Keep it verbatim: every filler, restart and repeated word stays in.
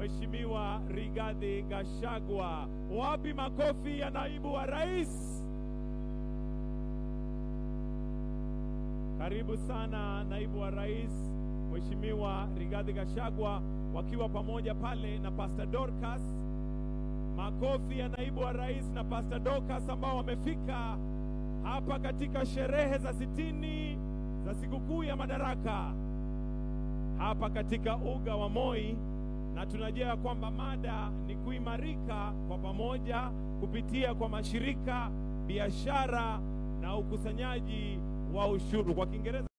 Mheshimiwa Rigathi Gachagua. Wapi makofi ya naibu wa rais? Karibu sana naibu wa rais Mheshimiwa Rigathi Gachagua, wakiwa pamoja pale na Pastor Dorcas. Makofi ya naibu wa rais na Pastor Dorcas ambao wamefika hapa katika sherehe za sitini za sikukuu ya Madaraka hapa katika uga wa Moi, na tunajua kwamba mada ni kuimarika kwa pamoja kupitia kwa mashirika, biashara na ukusanyaji wa ushuru. Kwa Kiingereza